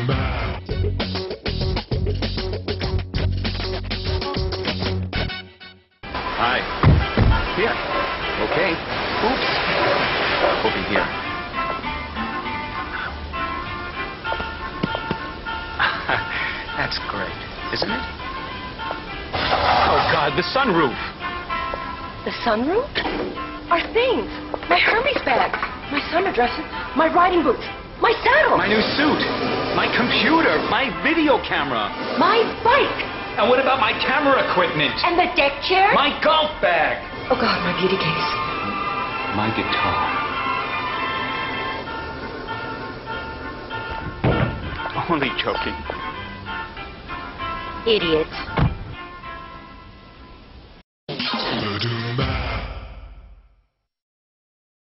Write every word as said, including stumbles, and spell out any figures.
Hi. Here. Okay. Oops. Over here. That's great, isn't it? Oh, God, the sunroof. The sunroof? Our things. My Hermes bags. My summer dresses. My riding boots. My saddle. My new suit. My computer. My video camera. My bike. And what about my camera equipment? And the deck chair. My golf bag. Oh, God, my beauty case. My guitar. Only joking. Idiot.